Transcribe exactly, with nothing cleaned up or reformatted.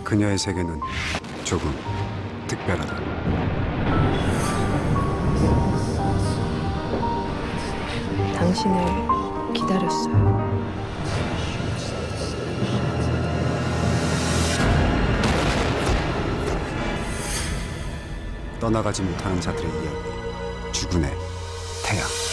그녀의 세계는 조금 특별하다. 당신을 기다렸어요. 떠나가지 못하는 자들의 이야기, 주군의 태양.